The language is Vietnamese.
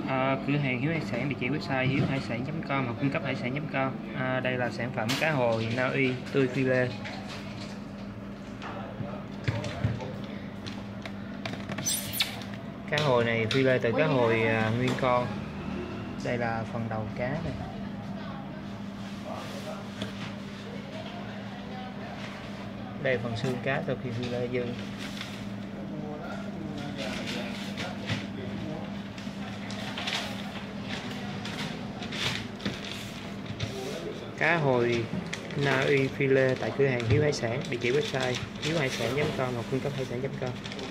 Cửa hàng Hiếu Hải Sản, địa chỉ website hiếu-hải-sản.com hoặc cung cấp hải-sản.com. Đây là sản phẩm cá hồi Na Uy tươi phi lê. Cá hồi này phi lê từ cá hồi nguyên con. Đây là phần đầu cá này. Đây phần xương cá sau khi phi lê dư. Cá hồi Na Uy phi lê tại cửa hàng Hiếu Hải Sản, địa chỉ website hiếu-hải-sản.com hoặc cung cấp hải-sản.com.